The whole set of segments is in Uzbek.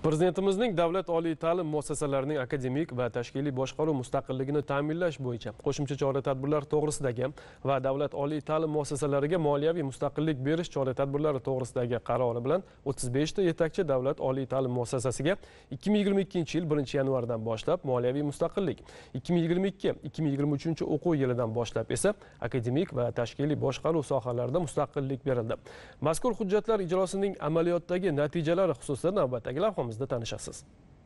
Prezidentimizning davlat oliy ta'lim muassasalarining akademik va tashkiliy boshqaruv mustaqilligini ta'minlash bo'yicha qo'shimcha chora-tadbirlar to'g'risidagi va davlat oliy ta'lim muassasalariga moliyaviy mustaqillik berish chora-tadbirlari to'g'risidagi qarori bilan 35 ta yetakchi davlat oliy ta'lim muassasasiga 2022-yil 1-yanvardan boshlab moliyaviy mustaqillik, 2022-2023 o'quv yilidan boshlab esa akademik va tashkiliy boshqaruv sohalarida mustaqillik berildi. Mazkur hujjatlar ijrosining amaliyotdagi natijalari xususida navbatdagi lavhamizda tanishasiz.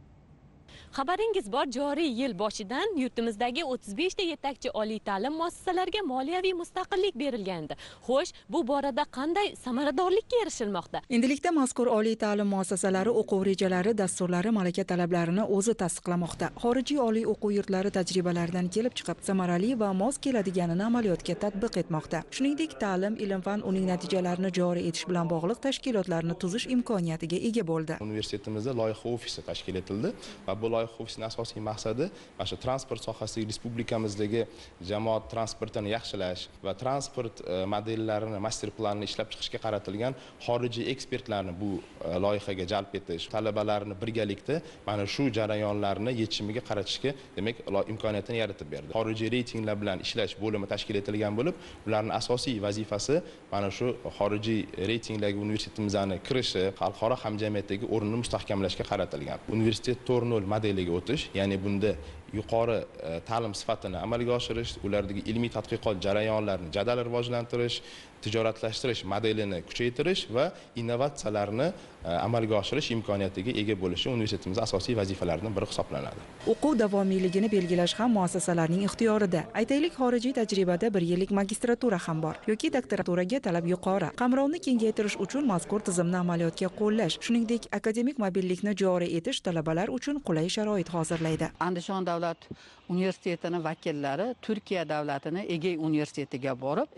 Xabaringiz bor, joriy yil boshidan yurtimizdagi 35 ta yetakchi oliy ta'lim muassasalariga moliyaviy mustaqillik berilgandi. Xo'sh, bu borada qanday samaradorlikka erishilmoqda? Endilikda mazkur oliy ta'lim muassasalari o'quv rejalari, dasturlari, malaka talablarini o'zi tasdiqlamoqda. Xorijiy oliy o'quv yurtlari tajribalaridan kelib chiqib, samarali va mos keladiganini amaliyotga tatbiq etmoqda. Shuningdek, ta'lim, ilm-fan uning natijalarini joriy etish bilan bog'liq tashkilotlarni tuzish imkoniyatiga ega bo'ldi. Universitetimizda loyiha ofisi tashkil etildi va bu loyiha ofisining asosiy maqsadi mana shu transport sohasidagi respublikamizdagi jamoat transportini yaxshilash va transport modellarini, master planini ishlab chiqishga qaratilgan xorijiy ekspertlarni bu loyihaga jalb etish, talabalarni birgalikda mana shu jarayonlarni yechimiga qaratishga demak imkoniyatini yaratib berdi. Xorijiy reytinglar bilan ishlash bo'limi tashkil etilgan bo'lib, ularning asosiy vazifasi mana shu xorijiy reytinglarga universitetimizning kirishi, xalqaro hamjamiyatdagi o'rnini mustahkamlashga qaratilgan. Universitet 4.0 modeliga o'tish, ya'ni bunda yuqori ta'lim sifatini amalga oshirish, ulardagi ilmiy tadqiqot jarayonlarini jadal rivojlantirish, tijoratlashtirish modelini kuchaytirish va innovatsiyalarni amalga oshirish imkoniyatiga ega bo'lishi universitetimizning asosiy vazifalaridan biri hisoblanadi. O'quv davomiyligini belgilash ham muassasalarning ixtiyorida. Aytaylik, xorijiy tajribada 1 yillik magistratura ham bor yoki doktoraturaga talab yuqori. Qamrovni kengaytirish uchun mazkur tizimni amaliyotga qo'llash, shuningdek akademik mobillikni joriy etish talabalar uchun qulay sharoit hozirlaydi. Andijon davlat universitetining vakillari Turkiya davlatining Egey universitetiga borib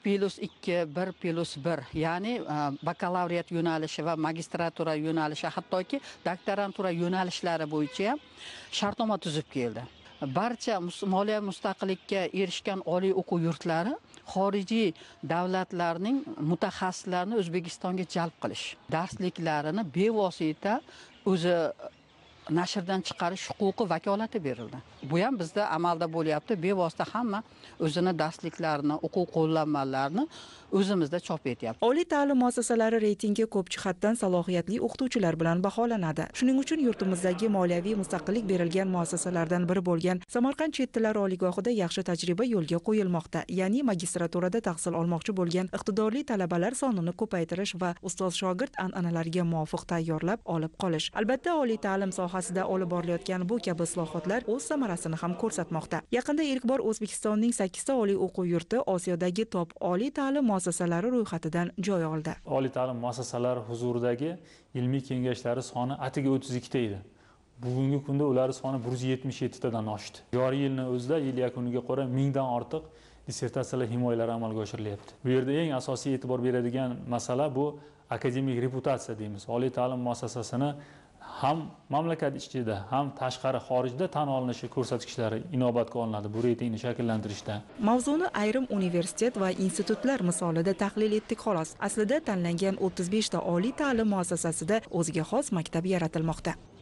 2+2 1+1, ya'ni bakalavriat yo'nalishi va magistratura yo'nalishi, hattoki doktorantura yo'nalishlari bo'yicha ham shartnoma tuzib keldi. Barcha moliyaviy mustaqillikka erishgan oliy o'quv yurtlari xorijiy davlatlarning mutaxassislarini O'zbekistonga jalb qilish, darsliklarini bevosita o'zi nashrdan chiqarish huquqi vakolati berildi. Bu ham bizda amalda bo'lyapti. Bevosita hamma o'zini darsliklarini, o'quv qo'llanmalarini o'zimizda chop etyapti. Oliy ta'lim muassasalari reytingi ko'p jihatdan salohiyatli o'qituvchilar bilan baholanadi. Shuning uchun yurtimizdagi moliyaviy mustaqillik berilgan muassasalardan biri bo'lgan Samarqand chet tillar oliygohida yaxshi tajriba yo'lga qo'yilmoqda. Ya'ni magistraturada tahsil olmoqchi bo'lgan iqtidorli talabalar sonini ko'paytirish va ustoz-shogird an'analariga muvofiq tayyorlab olib qolish. Albatta, oliy ta'lim sohasida olib borilayotgan bu kabi islohotlar o'z samarasini ham ko'rsatmoqda. Yaqinda ilk bor O'zbekistonning 8 ta oliy o'quv yurti Osiyodagi top oliy ta'lim muassasalari ro'yxatidan joy oldi. Oliy ta'lim muassasalari huzuridagi ilmiy kengashlari soni atiga 32 ta edi. Bugungi kunda ular soni 177 tadan oshdi. Joriy yilning o'zida yil yakuniga ko'ra 1000 dan ortiq dissertatsiyalar himoyalari amalga oshirilyapti. Bu yerda eng asosiy e'tibor beradigan masala bu akademik reputatsiya deymiz. Oliy ta'lim muassasasini ham mamlakat ichida ham tashqari xorijda tan olinishi ko'rsatkichlari inobatga olinadi bu reytingni shakllantirishda. Mavzuni ayrim universitet va institutlar misolida tahlil etdik xolos. Aslida tanlangan 35 ta oliy ta'lim muassasasida o'ziga xos maktab yaratilmoqda.